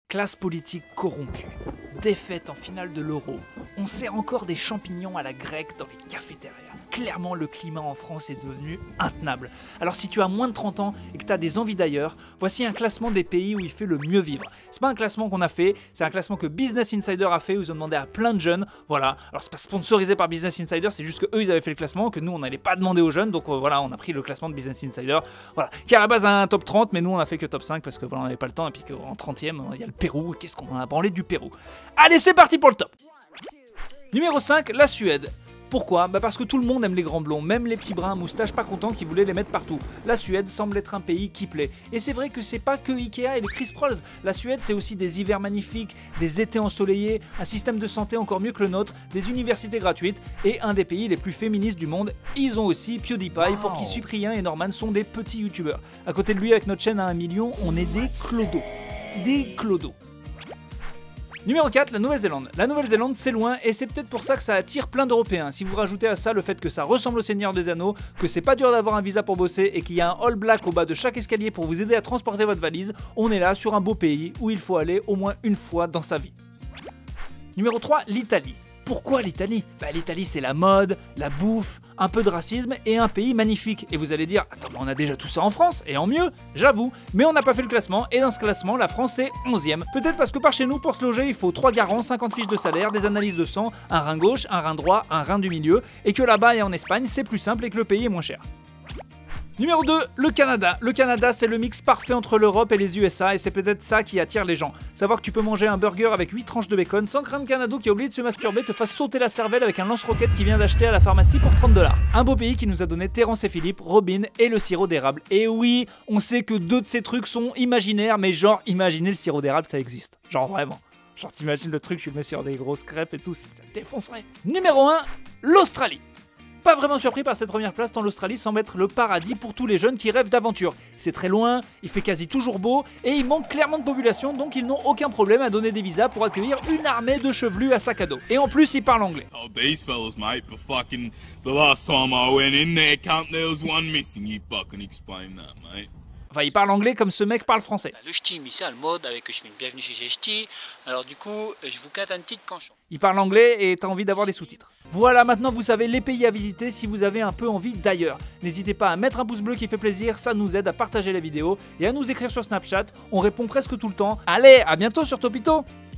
Classe politique corrompue, défaite en finale de l'Euro, on sert encore des champignons à la grecque dans les cafétérias. Clairement, le climat en France est devenu intenable. Alors si tu as moins de 30 ans et que tu as des envies d'ailleurs, voici un classement des pays où il fait le mieux vivre. C'est pas un classement qu'on a fait, c'est un classement que Business Insider a fait, où ils ont demandé à plein de jeunes. Voilà, alors c'est pas sponsorisé par Business Insider, c'est juste que eux ils avaient fait le classement, que nous on n'allait pas demander aux jeunes, donc voilà, on a pris le classement de Business Insider, voilà, qui à la base a un top 30, mais nous on a fait que top 5 parce que voilà, on n'avait pas le temps, et puis qu'en 30e, il y a le Pérou, qu'est-ce qu'on en a branlé du Pérou. Allez, c'est parti pour le top. Numéro 5, la Suède. Pourquoi ? Parce que tout le monde aime les grands blonds, même les petits bruns à moustache pas contents qui voulaient les mettre partout. La Suède semble être un pays qui plaît. Et c'est vrai que c'est pas que Ikea et les Chris Prolls. La Suède, c'est aussi des hivers magnifiques, des étés ensoleillés, un système de santé encore mieux que le nôtre, des universités gratuites et un des pays les plus féministes du monde. Ils ont aussi PewDiePie, pour qui Cyprien et Norman sont des petits youtubeurs. À côté de lui, avec notre chaîne à 1 million, on est des clodos. Des clodos. Numéro 4, la Nouvelle-Zélande. La Nouvelle-Zélande, c'est loin et c'est peut-être pour ça que ça attire plein d'Européens. Si vous rajoutez à ça le fait que ça ressemble au Seigneur des Anneaux, que c'est pas dur d'avoir un visa pour bosser et qu'il y a un All Black au bas de chaque escalier pour vous aider à transporter votre valise, on est là sur un beau pays où il faut aller au moins une fois dans sa vie. Numéro 3, l'Italie. Pourquoi l'Italie ? L'Italie c'est la mode, la bouffe, un peu de racisme et un pays magnifique. Et vous allez dire, attends, mais on a déjà tout ça en France, et en mieux, j'avoue. Mais on n'a pas fait le classement, et dans ce classement, la France est 11e. Peut-être parce que par chez nous, pour se loger, il faut 3 garants, 50 fiches de salaire, des analyses de sang, un rein gauche, un rein droit, un rein du milieu, et que là-bas et en Espagne, c'est plus simple et que le pays est moins cher. Numéro 2, le Canada. Le Canada, c'est le mix parfait entre l'Europe et les USA et c'est peut-être ça qui attire les gens. Savoir que tu peux manger un burger avec 8 tranches de bacon sans que un Canado qui a oublié de se masturber te fasse sauter la cervelle avec un lance-roquette qu'il vient d'acheter à la pharmacie pour 30$. Un beau pays qui nous a donné Terrence et Philippe, Robin et le sirop d'érable. Et oui, on sait que 2 de ces trucs sont imaginaires, mais genre, imaginez le sirop d'érable, ça existe. Genre vraiment. Genre t'imagines le truc, tu le mets sur des grosses crêpes et tout, ça défoncerait. Numéro 1, l'Australie. Pas vraiment surpris par cette première place tant l'Australie semble être le paradis pour tous les jeunes qui rêvent d'aventure. C'est très loin, il fait quasi toujours beau et il manque clairement de population donc ils n'ont aucun problème à donner des visas pour accueillir une armée de chevelus à sac à dos. Et en plus ils parlent anglais. Enfin, il parle anglais comme ce mec parle français. Le ch'ti, mais c'est à la mode avec je fais une bienvenue chez ch'ti. Alors du coup, je vous cante un petit canchon. Il parle anglais et t'as envie d'avoir des sous-titres. Voilà, maintenant vous savez les pays à visiter si vous avez un peu envie d'ailleurs. N'hésitez pas à mettre un pouce bleu qui fait plaisir, ça nous aide à partager la vidéo et à nous écrire sur Snapchat. On répond presque tout le temps. Allez, à bientôt sur Topito.